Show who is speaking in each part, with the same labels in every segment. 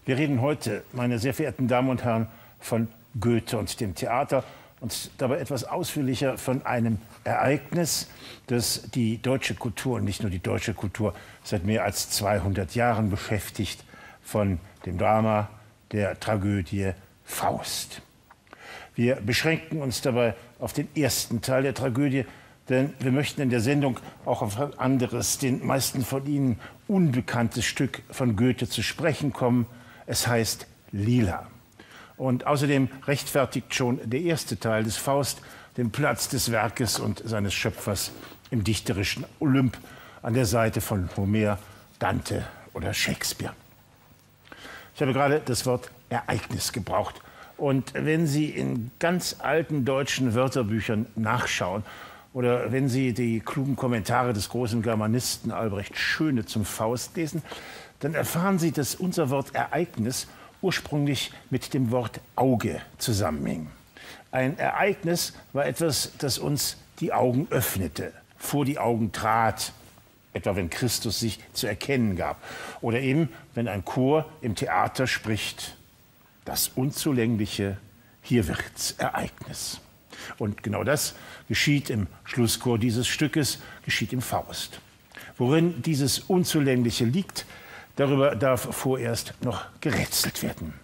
Speaker 1: Wir reden heute, meine sehr verehrten Damen und Herren, von Goethe und dem Theater und dabei etwas ausführlicher von einem Ereignis, das die deutsche Kultur und nicht nur die deutsche Kultur seit mehr als 200 Jahren beschäftigt, von dem Drama der Tragödie Faust. Wir beschränken uns dabei auf den ersten Teil der Tragödie, denn wir möchten in der Sendung auch auf ein anderes, den meisten von Ihnen unbekanntes Stück von Goethe zu sprechen kommen. Es heißt Lila. Und außerdem rechtfertigt schon der erste Teil des Faust den Platz des Werkes und seines Schöpfers im dichterischen Olymp an der Seite von Homer, Dante oder Shakespeare. Ich habe gerade das Wort Ereignis gebraucht. Und wenn Sie in ganz alten deutschen Wörterbüchern nachschauen oder wenn Sie die klugen Kommentare des großen Germanisten Albrecht Schöne zum Faust lesen, dann erfahren Sie, dass unser Wort Ereignis ursprünglich mit dem Wort Auge zusammenhing. Ein Ereignis war etwas, das uns die Augen öffnete, vor die Augen trat, etwa wenn Christus sich zu erkennen gab. Oder eben, wenn ein Chor im Theater spricht, das Unzulängliche, hier wird's Ereignis. Und genau das geschieht im Schlusschor dieses Stückes, geschieht im Faust. Worin dieses Unzulängliche liegt, darüber darf vorerst noch gerätselt werden.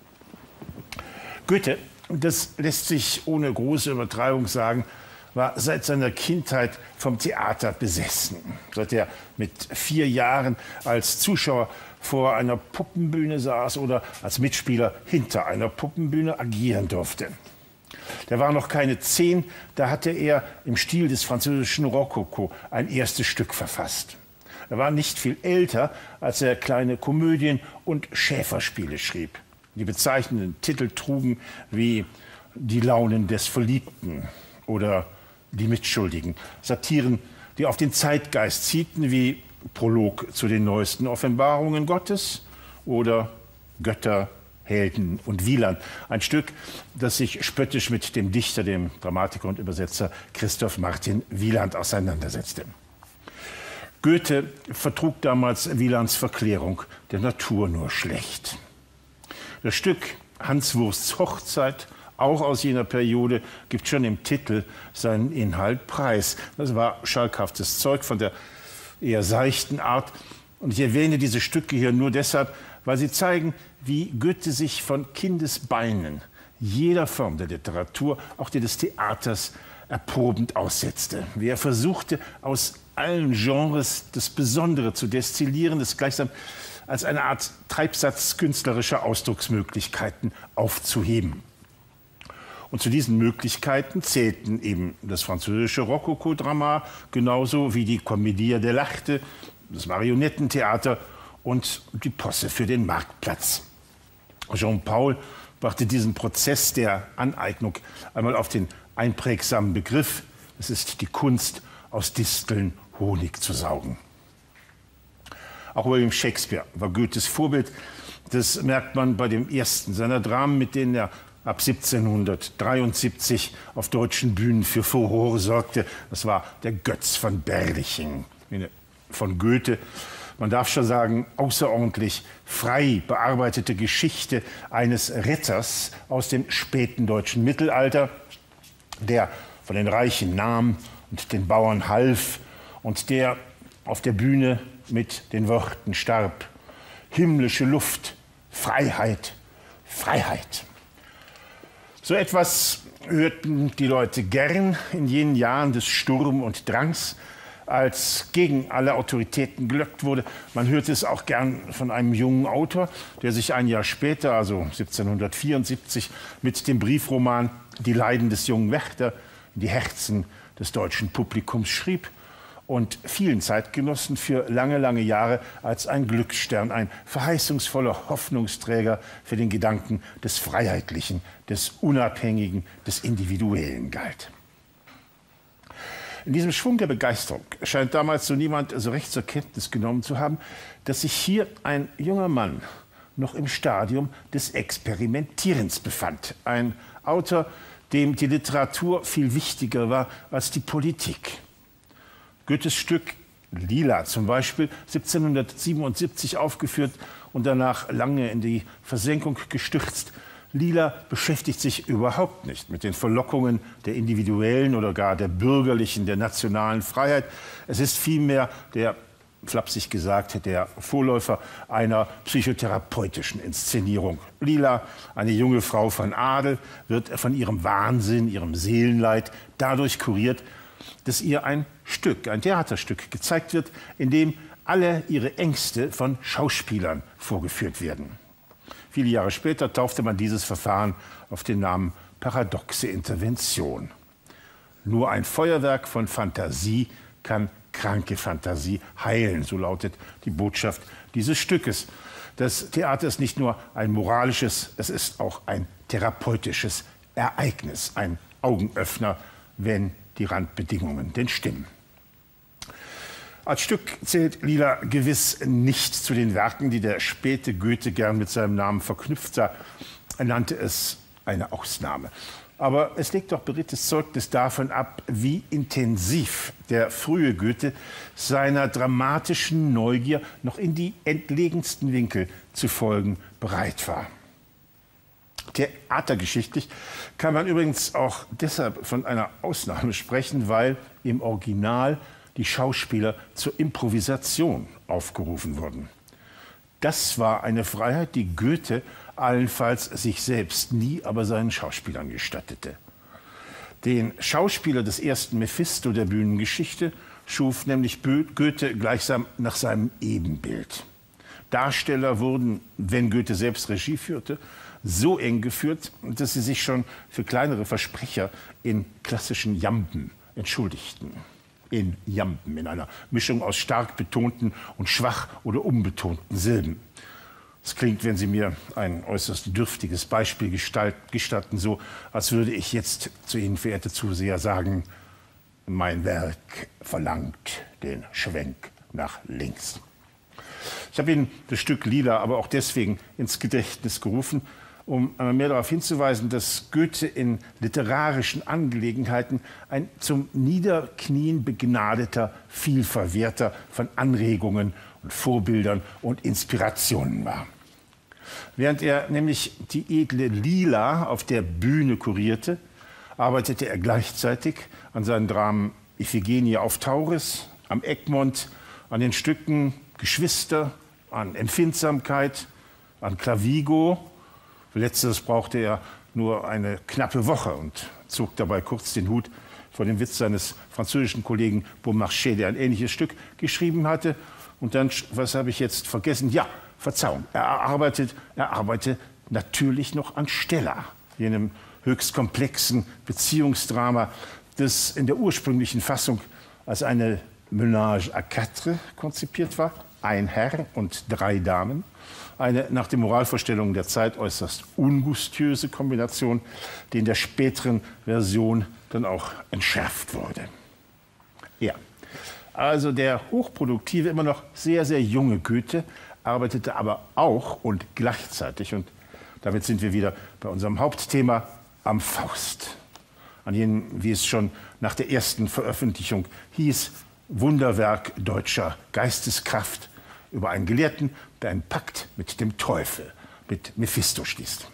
Speaker 1: Goethe, das lässt sich ohne große Übertreibung sagen, war seit seiner Kindheit vom Theater besessen. Seit er mit 4 Jahren als Zuschauer vor einer Puppenbühne saß oder als Mitspieler hinter einer Puppenbühne agieren durfte. Da war noch keine 10, da hatte er im Stil des französischen Rokoko ein erstes Stück verfasst. Er war nicht viel älter, als er kleine Komödien und Schäferspiele schrieb. Die bezeichnenden Titel trugen wie Die Launen des Verliebten oder Die Mitschuldigen. Satiren, die auf den Zeitgeist zielten, wie Prolog zu den neuesten Offenbarungen Gottes oder Götter, Helden und Wieland. Ein Stück, das sich spöttisch mit dem Dichter, dem Dramatiker und Übersetzer Christoph Martin Wieland auseinandersetzte. Goethe vertrug damals Wielands Verklärung der Natur nur schlecht. Das Stück Hans Wursts Hochzeit, auch aus jener Periode, gibt schon im Titel seinen Inhalt preis. Das war schalkhaftes Zeug von der eher seichten Art. Und ich erwähne diese Stücke hier nur deshalb, weil sie zeigen, wie Goethe sich von Kindesbeinen jeder Form der Literatur, auch der des Theaters, erprobend aussetzte. Wie er versuchte, aus allen Genres das Besondere zu destillieren, das gleichsam als eine Art Treibsatz künstlerischer Ausdrucksmöglichkeiten aufzuheben. Und zu diesen Möglichkeiten zählten eben das französische Rokoko-Drama, genauso wie die Comédie dell'arte, das Marionettentheater und die Posse für den Marktplatz. Jean-Paul brachte diesen Prozess der Aneignung einmal auf den einprägsamen Begriff: Es ist die Kunst, aus Disteln Honig zu saugen. Auch William Shakespeare war Goethes Vorbild. Das merkt man bei dem ersten seiner Dramen, mit denen er ab 1773 auf deutschen Bühnen für Furore sorgte. Das war der Götz von Berlichingen. Von Goethe, man darf schon sagen, außerordentlich frei bearbeitete Geschichte eines Ritters aus dem späten deutschen Mittelalter, der von den Reichen nahm und den Bauern half und der auf der Bühne mit den Worten starb: Himmlische Luft, Freiheit, Freiheit. So etwas hörten die Leute gern in jenen Jahren des Sturm und Drangs, als gegen alle Autoritäten gelöckt wurde. Man hörte es auch gern von einem jungen Autor, der sich ein Jahr später, also 1774, mit dem Briefroman Die Leiden des jungen Werther in die Herzen des deutschen Publikums schrieb und vielen Zeitgenossen für lange, lange Jahre als ein Glücksstern, ein verheißungsvoller Hoffnungsträger für den Gedanken des Freiheitlichen, des Unabhängigen, des Individuellen galt. In diesem Schwung der Begeisterung scheint damals so niemand so recht zur Kenntnis genommen zu haben, dass sich hier ein junger Mann noch im Stadium des Experimentierens befand. Ein Autor, dem die Literatur viel wichtiger war als die Politik. Goethes Stück Lila zum Beispiel, 1777 aufgeführt und danach lange in die Versenkung gestürzt. Lila beschäftigt sich überhaupt nicht mit den Verlockungen der individuellen oder gar der bürgerlichen, der nationalen Freiheit. Es ist vielmehr der, flapsig gesagt, der Vorläufer einer psychotherapeutischen Inszenierung. Lila, eine junge Frau von Adel, wird von ihrem Wahnsinn, ihrem Seelenleid dadurch kuriert, dass ihr ein Theaterstück gezeigt wird, in dem alle ihre Ängste von Schauspielern vorgeführt werden. Viele Jahre später taufte man dieses Verfahren auf den Namen paradoxe Intervention. Nur ein Feuerwerk von Fantasie kann kranke Fantasie heilen, so lautet die Botschaft dieses Stückes. Das Theater ist nicht nur ein moralisches, es ist auch ein therapeutisches Ereignis, ein Augenöffner, wenn die Randbedingungen denn stimmen. Als Stück zählt Lila gewiss nicht zu den Werken, die der späte Goethe gern mit seinem Namen verknüpft sah. Er nannte es eine Ausnahme. Aber es legt doch beredtes Zeugnis davon ab, wie intensiv der frühe Goethe seiner dramatischen Neugier noch in die entlegensten Winkel zu folgen bereit war. Theatergeschichtlich kann man übrigens auch deshalb von einer Ausnahme sprechen, weil im Original die Schauspieler zur Improvisation aufgerufen wurden. Das war eine Freiheit, die Goethe allenfalls sich selbst nie, aber seinen Schauspielern gestattete. Den Schauspieler des ersten Mephisto der Bühnengeschichte schuf nämlich Goethe gleichsam nach seinem Ebenbild. Darsteller wurden, wenn Goethe selbst Regie führte, so eng geführt, dass sie sich schon für kleinere Versprecher in klassischen Jamben entschuldigten. In Jamben, in einer Mischung aus stark betonten und schwach oder unbetonten Silben. Es klingt, wenn Sie mir ein äußerst dürftiges Beispiel gestatten, so, als würde ich jetzt zu Ihnen, verehrte Zuseher, sagen: Mein Werk verlangt den Schwenk nach links. Ich habe Ihnen das Stück Lila aber auch deswegen ins Gedächtnis gerufen, um einmal mehr darauf hinzuweisen, dass Goethe in literarischen Angelegenheiten ein zum Niederknien begnadeter Vielverwerter von Anregungen und Vorbildern und Inspirationen war. Während er nämlich die edle Lila auf der Bühne kurierte, arbeitete er gleichzeitig an seinen Dramen Iphigenie auf Tauris, am Egmont, an den Stücken Geschwister, an Empfindsamkeit, an Clavigo. Für letzteres brauchte er nur eine knappe Woche und zog dabei kurz den Hut vor dem Witz seines französischen Kollegen Beaumarchais, der ein ähnliches Stück geschrieben hatte. Und dann, was habe ich jetzt vergessen? Ja, Verzeihung, er arbeitet natürlich noch an Stella, jenem höchst komplexen Beziehungsdrama, das in der ursprünglichen Fassung als eine Ménage à quatre konzipiert war. Ein Herr und 3 Damen. Eine nach den Moralvorstellungen der Zeit äußerst ungustiöse Kombination, die in der späteren Version dann auch entschärft wurde. Ja, also der hochproduktive, immer noch sehr, sehr junge Goethe arbeitete aber auch und gleichzeitig, und damit sind wir wieder bei unserem Hauptthema, am Faust. An jenem, wie es schon nach der ersten Veröffentlichung hieß, Wunderwerk deutscher Geisteskraft über einen Gelehrten, der einen Pakt mit dem Teufel, mit Mephisto schließt.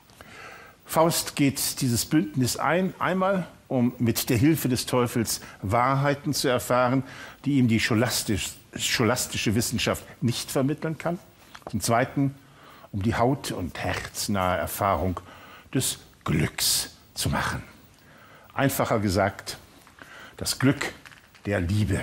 Speaker 1: Faust geht dieses Bündnis ein, einmal um mit der Hilfe des Teufels Wahrheiten zu erfahren, die ihm die scholastische Wissenschaft nicht vermitteln kann. Zum Zweiten, um die haut- und herznahe Erfahrung des Glücks zu machen. Einfacher gesagt, das Glück der Liebe.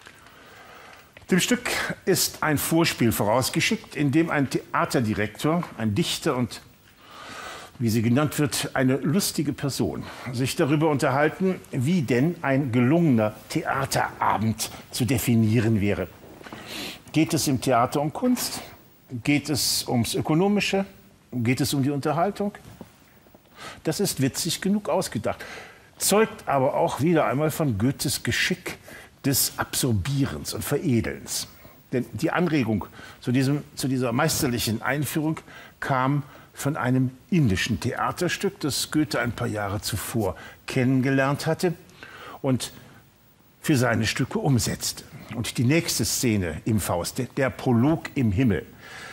Speaker 1: Dem Stück ist ein Vorspiel vorausgeschickt, in dem ein Theaterdirektor, ein Dichter und, wie sie genannt wird, eine lustige Person sich darüber unterhalten, wie denn ein gelungener Theaterabend zu definieren wäre. Geht es im Theater um Kunst? Geht es ums Ökonomische? Geht es um die Unterhaltung? Das ist witzig genug ausgedacht, zeugt aber auch wieder einmal von Goethes Geschick des Absorbierens und Veredelns. Denn die Anregung zu dieser meisterlichen Einführung kam von einem indischen Theaterstück, das Goethe ein paar Jahre zuvor kennengelernt hatte und für seine Stücke umsetzte. Und die nächste Szene im Faust, der Prolog im Himmel,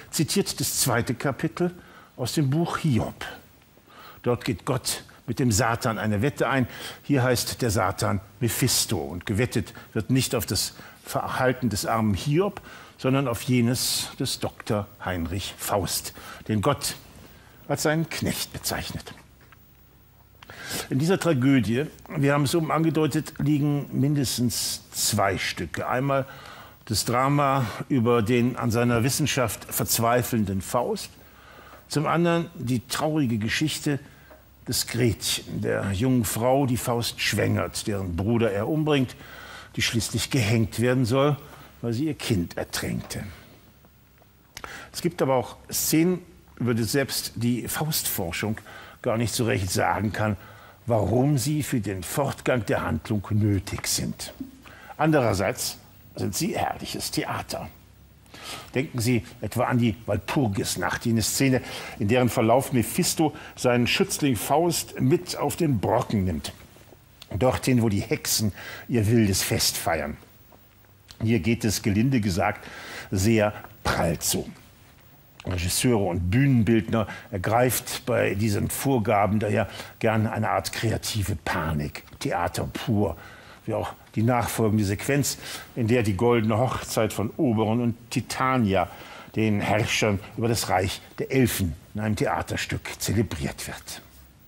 Speaker 1: zitiert das 2. Kapitel aus dem Buch Hiob. Dort geht Gott mit dem Satan eine Wette ein. Hier heißt der Satan Mephisto. Und gewettet wird nicht auf das Verhalten des armen Hiob, sondern auf jenes des Dr. Heinrich Faust, den Gott als seinen Knecht bezeichnet. In dieser Tragödie, wir haben es oben angedeutet, liegen mindestens 2 Stücke. Einmal das Drama über den an seiner Wissenschaft verzweifelnden Faust, zum anderen die traurige Geschichte des Gretchen, der jungen Frau, die Faust schwängert, deren Bruder er umbringt, die schließlich gehängt werden soll, weil sie ihr Kind ertränkte. Es gibt aber auch Szenen, über die selbst die Faustforschung gar nicht so recht sagen kann, warum sie für den Fortgang der Handlung nötig sind. Andererseits sind sie herrliches Theater. Denken Sie etwa an die Walpurgisnacht, jene Szene, in deren Verlauf Mephisto seinen Schützling Faust mit auf den Brocken nimmt. Dorthin, wo die Hexen ihr wildes Fest feiern. Hier geht es, gelinde gesagt, sehr prall zu. Regisseure und Bühnenbildner ergreift bei diesen Vorgaben daher gern eine Art kreative Panik, Theater pur, wie auch die nachfolgende Sequenz, in der die goldene Hochzeit von Oberon und Titania, den Herrschern über das Reich der Elfen, in einem Theaterstück zelebriert wird.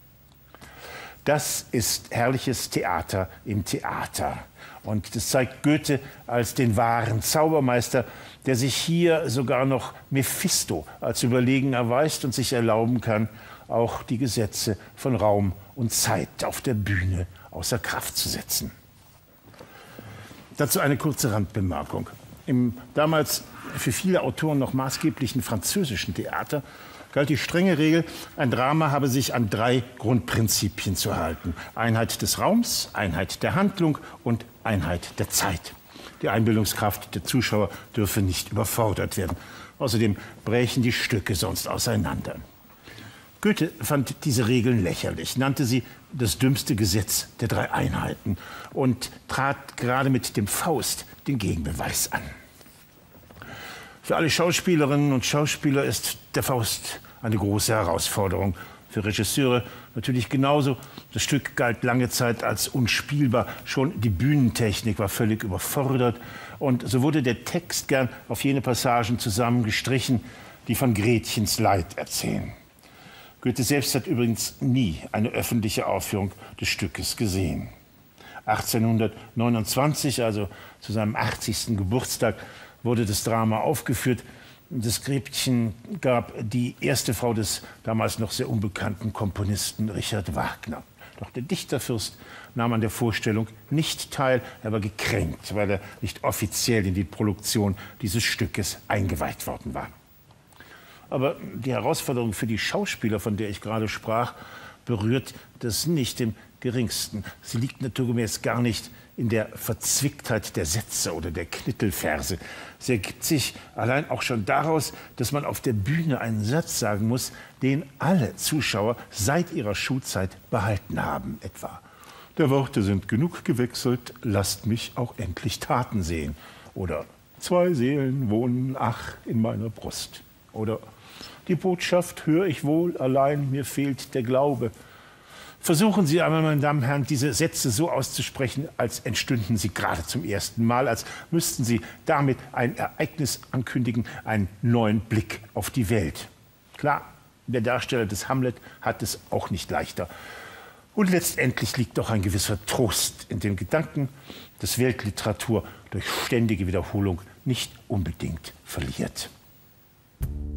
Speaker 1: Das ist herrliches Theater im Theater. Und das zeigt Goethe als den wahren Zaubermeister, der sich hier sogar noch Mephisto als überlegen erweist und sich erlauben kann, auch die Gesetze von Raum und Zeit auf der Bühne außer Kraft zu setzen. Dazu eine kurze Randbemerkung. Im damals für viele Autoren noch maßgeblichen französischen Theater galt die strenge Regel, ein Drama habe sich an 3 Grundprinzipien zu halten. Einheit des Raums, Einheit der Handlung und Einheit der Zeit. Die Einbildungskraft der Zuschauer dürfe nicht überfordert werden. Außerdem brächen die Stücke sonst auseinander. Goethe fand diese Regeln lächerlich, nannte sie das dümmste Gesetz der 3 Einheiten und trat gerade mit dem Faust den Gegenbeweis an. Für alle Schauspielerinnen und Schauspieler ist der Faust eine große Herausforderung. Für Regisseure natürlich genauso. Das Stück galt lange Zeit als unspielbar. Schon die Bühnentechnik war völlig überfordert. Und so wurde der Text gern auf jene Passagen zusammengestrichen, die von Gretchens Leid erzählen. Goethe selbst hat übrigens nie eine öffentliche Aufführung des Stückes gesehen. 1829, also zu seinem 80. Geburtstag, wurde das Drama aufgeführt. Das Gretchen gab die erste Frau des damals noch sehr unbekannten Komponisten Richard Wagner. Doch der Dichterfürst nahm an der Vorstellung nicht teil, er war gekränkt, weil er nicht offiziell in die Produktion dieses Stückes eingeweiht worden war. Aber die Herausforderung für die Schauspieler, von der ich gerade sprach, berührt das nicht im geringsten. Sie liegt naturgemäß gar nicht in der Verzwicktheit der Sätze oder der Knittelverse. Sie ergibt sich allein auch schon daraus, dass man auf der Bühne einen Satz sagen muss, den alle Zuschauer seit ihrer Schulzeit behalten haben. Etwa: Der Worte sind genug gewechselt, lasst mich auch endlich Taten sehen. Oder: 2 Seelen wohnen, ach, in meiner Brust. Oder: Die Botschaft höre ich wohl, allein mir fehlt der Glaube. Versuchen Sie einmal, meine Damen und Herren, diese Sätze so auszusprechen, als entstünden sie gerade zum ersten Mal, als müssten Sie damit ein Ereignis ankündigen, einen neuen Blick auf die Welt. Klar, der Darsteller des Hamlet hat es auch nicht leichter. Und letztendlich liegt doch ein gewisser Trost in dem Gedanken, dass Weltliteratur durch ständige Wiederholung nicht unbedingt verliert.